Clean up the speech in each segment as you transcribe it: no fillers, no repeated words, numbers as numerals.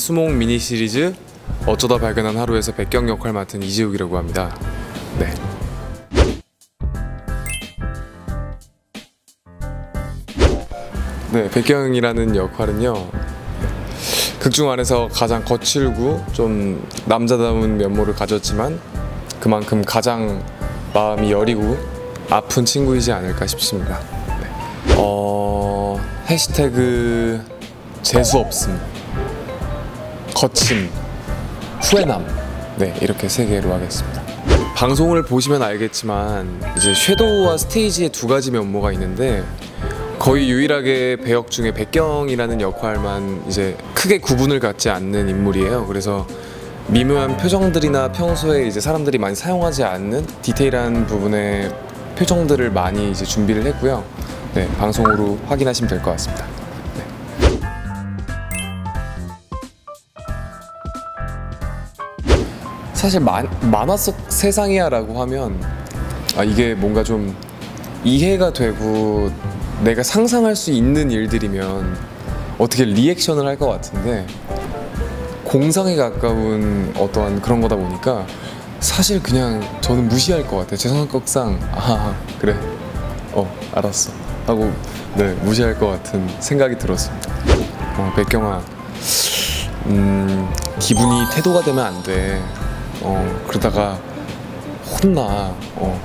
수목 미니 시리즈 어쩌다 발견한 하루에서 백경 역할 맡은 이지욱이라고 합니다. 네, 백경이라는 역할은요, 극중 안에서 가장 거칠고 좀 남자다운 면모를 가졌지만 그만큼 가장 마음이 여리고 아픈 친구이지 않을까 싶습니다. 해시태그 재수없음, 거침, 후회남, 이렇게 3개로 하겠습니다. 방송을 보시면 알겠지만 이제 섀도우와 스테이지의 2가지 면모가 있는데 거의 유일하게 배역 중에 백경이라는 역할만 이제 크게 구분을 갖지 않는 인물이에요. 그래서 미묘한 표정들이나 평소에 이제 사람들이 많이 사용하지 않는 디테일한 부분의 표정들을 많이 이제 준비를 했고요. 방송으로 확인하시면 될 것 같습니다. 사실 만화 속 세상이야 라고 하면 이게 뭔가 좀 이해가 되고 내가 상상할 수 있는 일들이면 어떻게 리액션을 할 것 같은데 공상에 가까운 어떠한 그런 거다 보니까 사실 그냥 저는 무시할 것 같아요. 제 성격상 그래 알았어 하고 무시할 것 같은 생각이 들었습니다. 백경아, 기분이 태도가 되면 안 돼. 그러다가 혼나.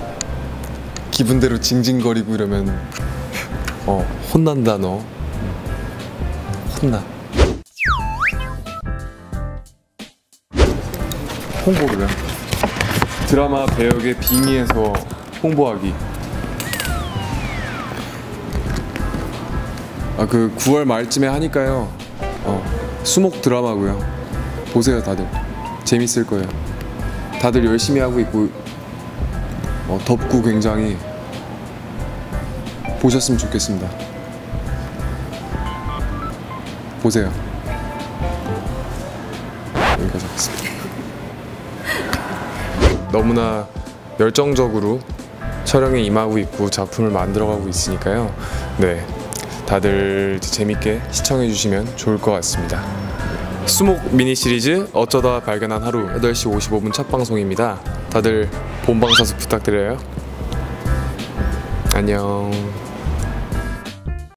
기분대로 징징거리고 이러면 혼난다. 너 혼나. 홍보를 드라마 배역의 빙의해서 홍보하기. 그 9월 말쯤에 하니까요. 수목 드라마고요. 보세요, 다들. 재밌을 거예요. 다들 열심히 하고 있고 덥고 굉장히 보셨으면 좋겠습니다. 보세요. 여기까지 하겠습니다. 너무나 열정적으로 촬영에 임하고 있고 작품을 만들어가고 있으니까요. 다들 재밌게 시청해주시면 좋을 것 같습니다. 수목 미니 시리즈 어쩌다 발견한 하루 8시 55분 첫 방송입니다. 다들 본방사수 부탁드려요. 안녕.